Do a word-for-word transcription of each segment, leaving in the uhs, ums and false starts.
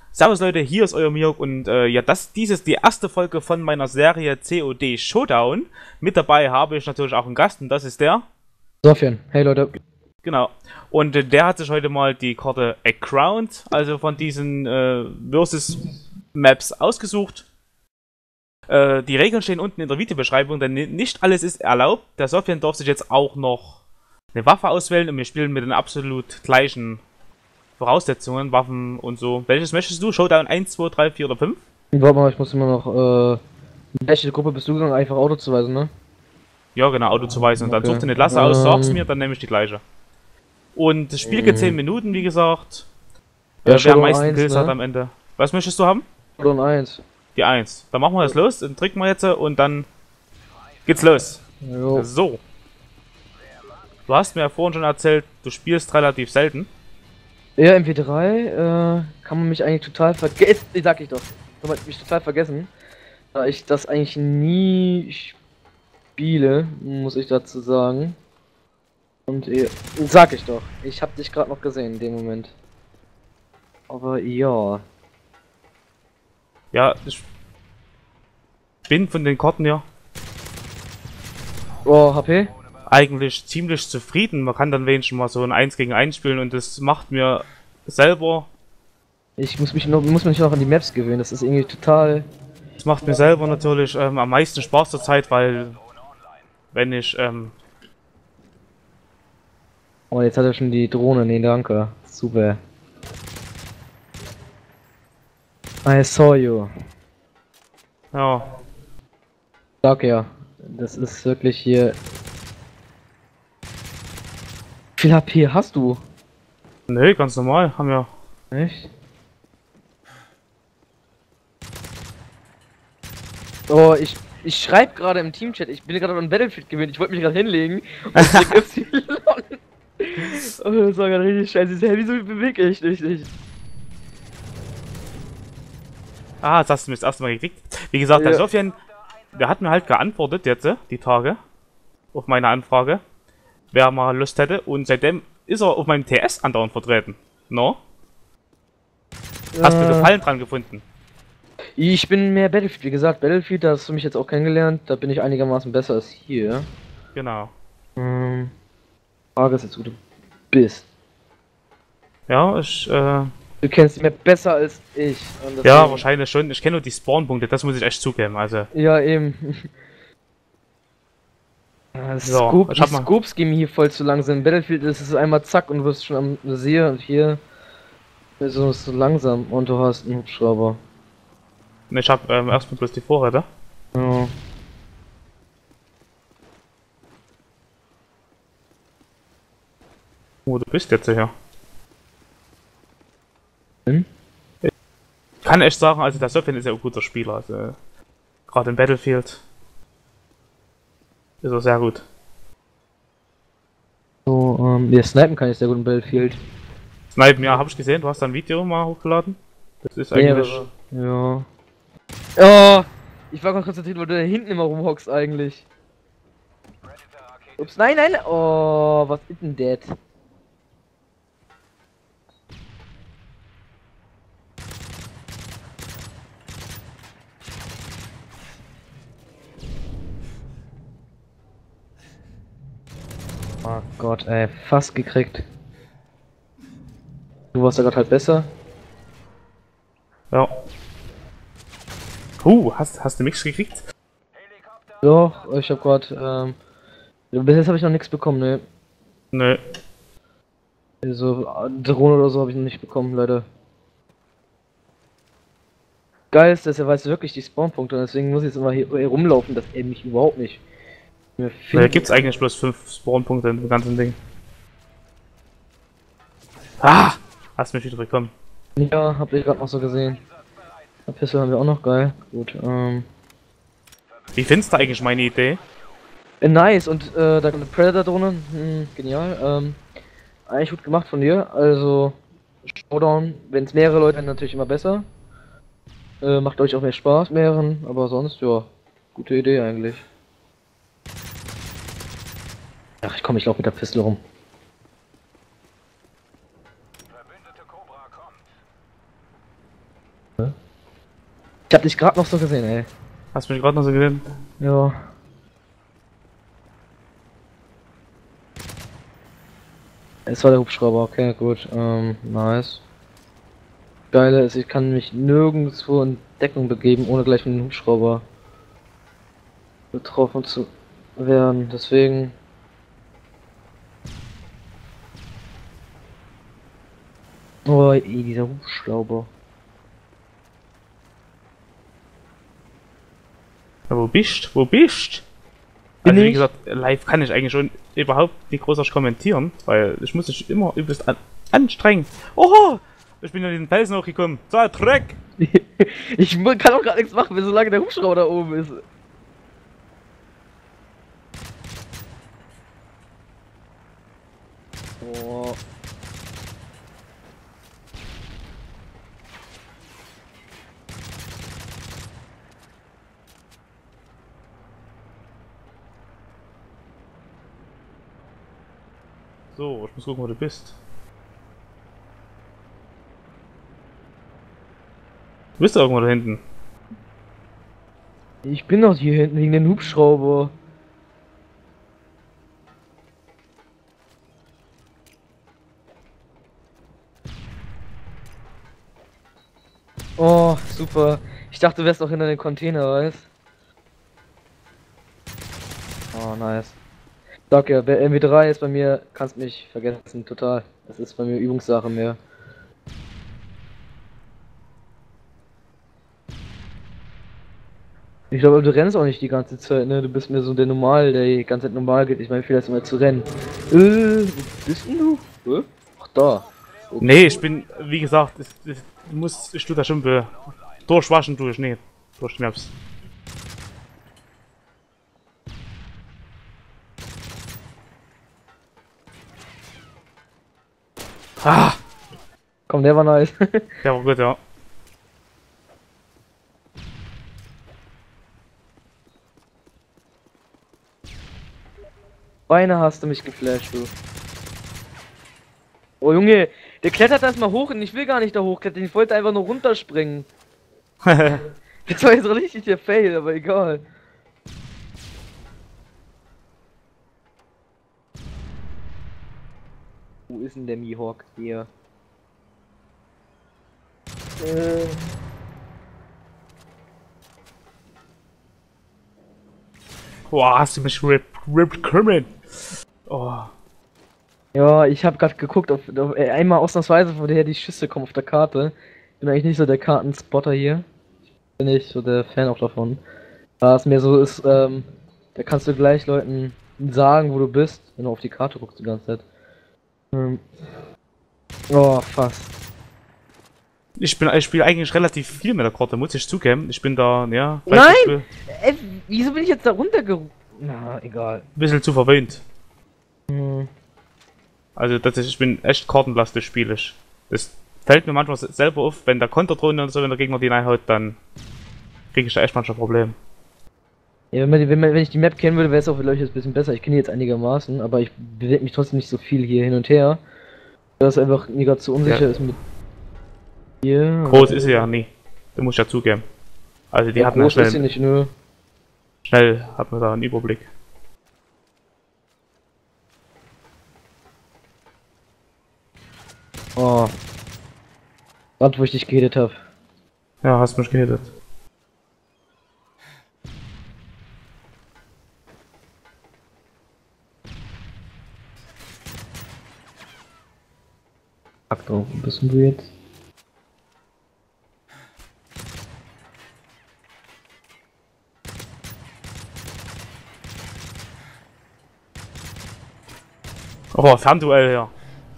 Servus Leute, hier ist euer Mirk und äh, ja, das, dies ist die erste Folge von meiner Serie C O D Showdown. Mit dabei habe ich natürlich auch einen Gast und das ist der... Sofian, hey Leute. Genau. Und äh, der hat sich heute mal die Karte A Crowned, also von diesen äh, Versus-Maps ausgesucht. Äh, die Regeln stehen unten in der Videobeschreibung, denn nicht alles ist erlaubt. Der Sofian darf sich jetzt auch noch eine Waffe auswählen und wir spielen mit den absolut gleichen Voraussetzungen, Waffen und so. Welches möchtest du? Showdown eins, zwei, drei, vier oder fünf? Warte mal, ich muss immer noch, äh, in welche Gruppe bist du gegangen? Einfach Auto zu weisen, ne? Ja, genau, Auto zu weisen. Und dann Okay. such dir eine Klasse aus, Ähm. sag's mir, dann nehme ich die gleiche. Und das Spiel geht zehn Minuten, wie gesagt. Ja, äh, wer am Showdown meisten eins, Kills ne? hat am Ende. Was möchtest du haben? Showdown eins. Die eins. Dann machen wir das los, dann drücken wir jetzt und dann geht's los. Jo. So. Du hast mir ja vorhin schon erzählt, du spielst relativ selten. Ja, M P drei, äh, kann man mich eigentlich total vergessen, sag ich doch. Kann man mich total vergessen. Da ich das eigentlich nie spiele, muss ich dazu sagen. Und, äh, sag ich doch. Ich hab dich gerade noch gesehen in dem Moment. Aber ja. Ja, ich bin von den Karten her Oh, H P? eigentlich ziemlich zufrieden. Man kann dann wenigstens mal so ein eins gegen eins spielen und das macht mir selber, Ich muss mich noch, muss mich noch an die Maps gewöhnen, das ist irgendwie total... das macht mir selber natürlich ähm, am meisten Spaß zur Zeit, weil wenn ich, ähm, Oh, jetzt hat er schon die Drohne, nee, danke. Super. I saw you. ja, Sag ja, das ist wirklich hier... Wie viel H P hast du? nö, ganz normal, haben wir. Echt? Oh, ich, ich schreibe gerade im Teamchat, ich bin gerade an Battlefield gewöhnt, ich wollte mich gerade hinlegen und drück Y. Oh, das war gerade richtig scheiße. Hä, wieso bewege ich dich nicht? Ah, das hast du mir das erste Mal gekriegt. Wie gesagt, der Ja. Sofian, der hat mir halt geantwortet jetzt, äh, die Tage, auf meine Anfrage, wer mal Lust hätte und seitdem ist er auf meinem T S andauernd vertreten. No? Hast du Äh, Gefallen dran gefunden? Ich bin mehr Battlefield, wie gesagt, Battlefield, da hast du mich jetzt auch kennengelernt, da bin ich einigermaßen besser als hier. Genau. Ähm, Frage ist jetzt, wo du bist. Ja, ich, äh, Du kennst die Map besser als ich. und ja, deswegen- wahrscheinlich schon. Ich kenne nur die Spawnpunkte, das muss ich echt zugeben, also. Ja, eben. Ja, das So, Scope, ich die hab mal- Scopes gehen hier voll zu langsam. In Battlefield ist es einmal zack und du wirst schon am See und hier ist es so langsam und du hast einen Hubschrauber. Ich hab ähm, erstmal bloß die Vorräte. Ja. Wo du bist jetzt hier. Hm? Ich kann echt sagen, also der Sofian ist ja ein guter Spieler, also gerade im Battlefield ist er sehr gut. So, ähm, ja, snipen kann ich sehr gut im Battlefield. Snipen, ja, habe ich gesehen, du hast da ein Video mal hochgeladen. Das ist eigentlich... Ja. Oh, ich war konzentriert, weil du da hinten immer rumhockst eigentlich. Ups, nein, nein. Oh, was ist denn das? Oh Gott, ey, fast gekriegt. Du warst ja gerade halt besser. Ja. Uh, hast, hast du Mix gekriegt? Doch, ich hab grad, ähm. Bis jetzt habe ich noch nichts bekommen, ne? Nö. So, äh, Drohne oder so habe ich noch nicht bekommen, leider. Geil ist, dass er weiß wirklich die Spawnpunkte und deswegen muss ich jetzt immer hier rumlaufen, dass er mich überhaupt nicht mehr Da findet. gibt's eigentlich bloß fünf Spawnpunkte in dem ganzen Ding. Ah! Hast mich wieder bekommen. Ja, hab ich gerade noch so gesehen. Eine Pistole haben wir auch noch, geil. Gut, ähm. Wie findest du eigentlich meine Idee? Äh, nice, und äh, da kommt eine Predator-Drohne. Hm, genial. Ähm, eigentlich gut gemacht von dir. Also, Showdown, wenn es mehrere Leute sind, natürlich immer besser. Äh, macht euch auch mehr Spaß, mehreren, aber sonst, ja, gute Idee eigentlich. Ach, ich komme, ich laufe mit der Pistole rum. Ich hab dich gerade noch so gesehen, ey. Hast du mich gerade noch so gesehen? Ja. Es war der Hubschrauber, okay, gut. Ähm, nice. Geile ist, ich kann mich nirgendwo in Deckung begeben, ohne gleich mit dem Hubschrauber betroffen zu werden. Deswegen. Oh, ey, dieser Hubschrauber. Ja, wo bist? Wo bist? Bin Also wie ich? gesagt, live kann ich eigentlich schon überhaupt nicht großartig kommentieren, weil ich muss mich immer übelst an anstrengen. Oho! Ich bin ja diesen Felsen hochgekommen. So ein Dreck! Ich mu- kann auch gar nichts machen, wenn solange der Hubschrauber da oben ist. Oh. So, ich muss gucken, wo du bist. Du bist doch irgendwo da hinten. Ich bin doch hier hinten wegen dem Hubschrauber. Oh, super. Ich dachte, du wärst auch hinter den Container, weißt? Oh, nice. Sag ja, wer M W drei ist bei mir, kannst mich vergessen, total. Das ist bei mir Übungssache mehr. Ich glaube, du rennst auch nicht die ganze Zeit, ne? Du bist mir so der Normal, der die ganze Zeit normal geht. Ich meine, vielleicht immer zu rennen. Äh, wo bist denn du? Hä? Ach, da. Okay. Nee, ich bin, wie gesagt, ich, ich muss, ich tu da schon be durchwaschen durch, nee, durch die Maps. Ah, Komm, der war nice. der war gut, ja. Beinahe hast du mich geflasht, du. Oh Junge, der klettert erstmal hoch und ich will gar nicht da hochklettern, ich wollte einfach nur runterspringen. Das war jetzt richtig der Fail, aber egal. Wo ist denn der Mihawk hier? Äh. Boah, hast du mich ripped, ripped kümmern. Oh. Ja, ich habe gerade geguckt, auf, auf äh, einmal ausnahmsweise, woher die Schüsse kommen auf der Karte. Ich bin eigentlich nicht so der Kartenspotter hier. Bin nicht so der Fan auch davon. Da es mir so ist, ähm, da kannst du gleich Leuten sagen, wo du bist, wenn du auf die Karte guckst die ganze Zeit. Ähm. Oh, fast. Ich bin, ich spiele eigentlich relativ viel mit der Karte, muss ich zugeben. Ich bin da, ja. Nein! Ein Äh, wieso bin ich jetzt da runtergerufen? Na, egal. bisschen zu verwöhnt. Hm. Also, das ist, ich bin echt kartenlastig spiele ich. Das fällt mir manchmal selber auf, wenn der Konter drin und so, wenn der Gegner die reinhaut, dann kriege ich da echt manchmal Probleme. Ja, wenn, man, wenn, man, wenn ich die Map kennen würde, wäre es auch vielleicht jetzt ein bisschen besser. Ich kenne die jetzt einigermaßen, aber ich bewege mich trotzdem nicht so viel hier hin und her. Dass es einfach mir gerade zu unsicher Ja. ist mit hier. Groß ist sie ja nie. Das muss ich ja zugeben. Also, die Ja, hatten ja groß ist sie schnell, nicht, nö. schnell hat man da einen Überblick. Oh. Gerade wo ich dich geredet habe. Ja, hast mich gehittet. Achtung, wo bist denn du jetzt? Oh, Fernduell, ja.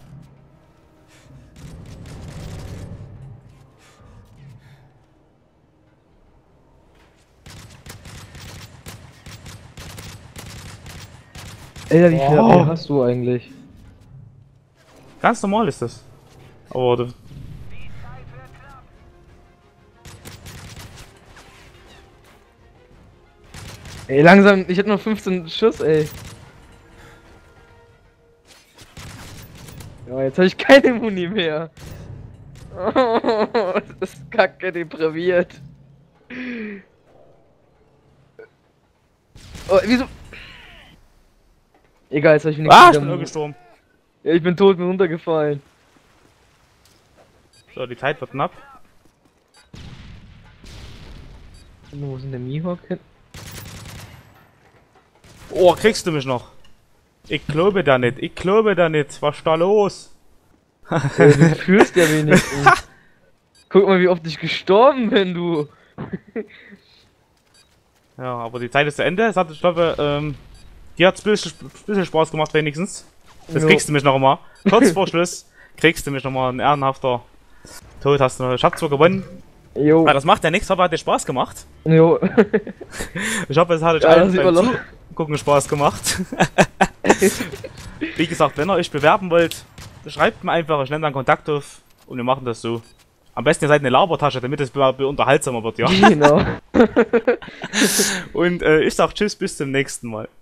Alter, wie viel Oh. A P hast du eigentlich? Ganz normal ist das. Aber du, Ey, langsam, ich hätte noch fünfzehn Schuss, ey. Ja, jetzt habe ich keine Muni mehr. Oh, das ist kacke depraviert. Oh, wieso? Egal, jetzt hab ich mich Ah, ich bin nur gestorben. Ja, ich bin tot, bin runtergefallen. So, die Zeit wird knapp. Wo sind der Mihawk hin? Oh, kriegst du mich noch? Ich glaube da nicht, ich glaube da nicht. Was ist da los? Ja, du fühlst ja wenigstens. Guck mal, wie oft ich gestorben bin, du. Ja, aber die Zeit ist zu Ende. Es hat, ich glaube, ähm, dir hat es ein bisschen, bisschen Spaß gemacht wenigstens. Das Jo. kriegst du mich noch mal. Kurz vor Schluss kriegst du mich noch mal ein ehrenhafter Tod. Hast du ich hab zwar gewonnen. Jo. Aber das macht ja nichts, aber hat dir Spaß gemacht. Jo. Ich hoffe, es hat euch Ja, allen das sieht man beim noch. Zugucken Spaß gemacht. Wie gesagt, wenn ihr euch bewerben wollt, schreibt mir einfach, ich nenne dann Kontakt auf und wir machen das so. Am besten ihr seid eine Labertasche, damit es be- be- unterhaltsamer wird, ja. Genau. Und äh, ich sag tschüss, bis zum nächsten Mal.